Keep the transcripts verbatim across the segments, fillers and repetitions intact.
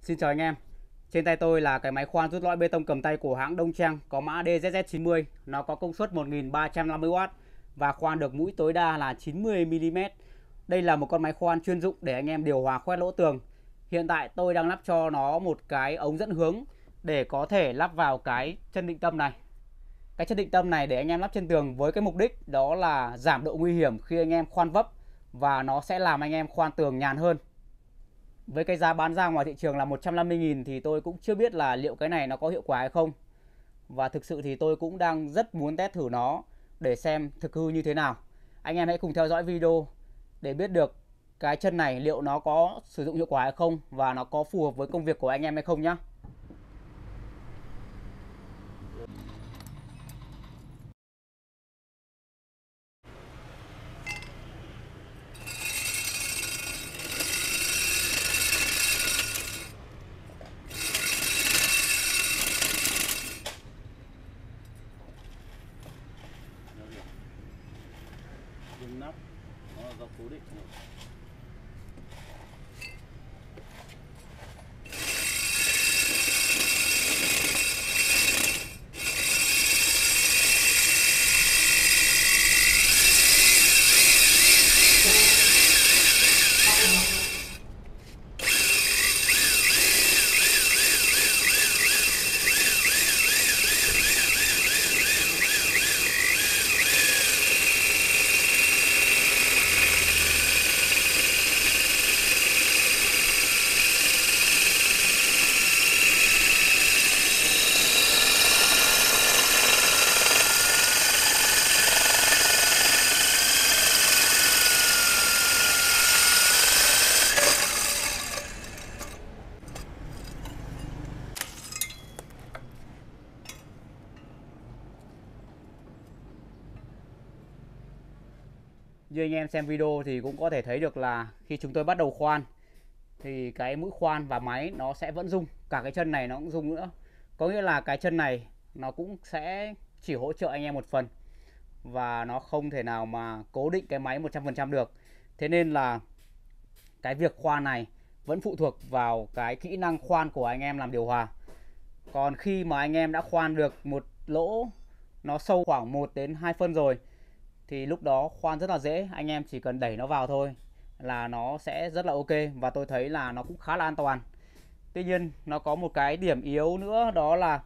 Xin chào anh em. Trên tay tôi là cái máy khoan rút lõi bê tông cầm tay của hãng Đông Trang có mã D Z Z chín mươi. Nó có công suất một nghìn ba trăm năm mươi oát và khoan được mũi tối đa là chín mươi mi li mét. Đây là một con máy khoan chuyên dụng để anh em điều hòa khoét lỗ tường. Hiện tại tôi đang lắp cho nó một cái ống dẫn hướng để có thể lắp vào cái chân định tâm này. Cái chân định tâm này để anh em lắp trên tường với cái mục đích đó là giảm độ nguy hiểm khi anh em khoan vấp, và nó sẽ làm anh em khoan tường nhàn hơn. Với cái giá bán ra ngoài thị trường là một trăm năm mươi nghìn thì tôi cũng chưa biết là liệu cái này nó có hiệu quả hay không. Và thực sự thì tôi cũng đang rất muốn test thử nó để xem thực hư như thế nào. Anh em hãy cùng theo dõi video để biết được cái chân này liệu nó có sử dụng hiệu quả hay không, và nó có phù hợp với công việc của anh em hay không nhé. Dùng nắp nó là do cố định. Như anh em xem video thì cũng có thể thấy được là khi chúng tôi bắt đầu khoan thì cái mũi khoan và máy nó sẽ vẫn rung, cả cái chân này nó cũng rung nữa. Có nghĩa là cái chân này nó cũng sẽ chỉ hỗ trợ anh em một phần, và nó không thể nào mà cố định cái máy một trăm phần trăm được. Thế nên là cái việc khoan này vẫn phụ thuộc vào cái kỹ năng khoan của anh em làm điều hòa. Còn khi mà anh em đã khoan được một lỗ nó sâu khoảng một đến hai phân rồi thì lúc đó khoan rất là dễ, anh em chỉ cần đẩy nó vào thôi là nó sẽ rất là ok, và tôi thấy là nó cũng khá là an toàn. Tuy nhiên nó có một cái điểm yếu nữa, đó là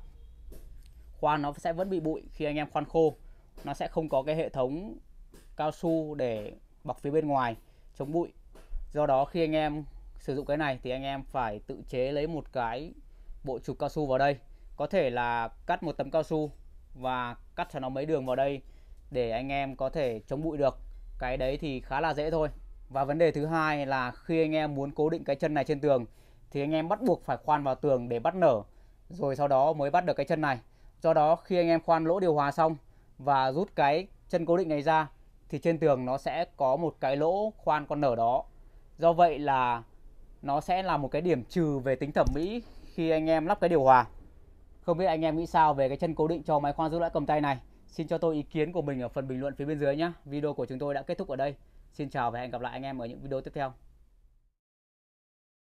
khoan nó sẽ vẫn bị bụi khi anh em khoan khô. Nó sẽ không có cái hệ thống cao su để bọc phía bên ngoài chống bụi. Do đó khi anh em sử dụng cái này thì anh em phải tự chế lấy một cái bộ chụp cao su vào đây. Có thể là cắt một tấm cao su và cắt cho nó mấy đường vào đây để anh em có thể chống bụi được. Cái đấy thì khá là dễ thôi. Và vấn đề thứ hai là khi anh em muốn cố định cái chân này trên tường thì anh em bắt buộc phải khoan vào tường để bắt nở, rồi sau đó mới bắt được cái chân này. Do đó khi anh em khoan lỗ điều hòa xong và rút cái chân cố định này ra thì trên tường nó sẽ có một cái lỗ khoan con nở đó. Do vậy là nó sẽ là một cái điểm trừ về tính thẩm mỹ khi anh em lắp cái điều hòa. Không biết anh em nghĩ sao về cái chân cố định cho máy khoan rút lõi cầm tay này? Xin cho tôi ý kiến của mình ở phần bình luận phía bên dưới nhé. Video của chúng tôi đã kết thúc ở đây. Xin chào và hẹn gặp lại anh em ở những video tiếp theo.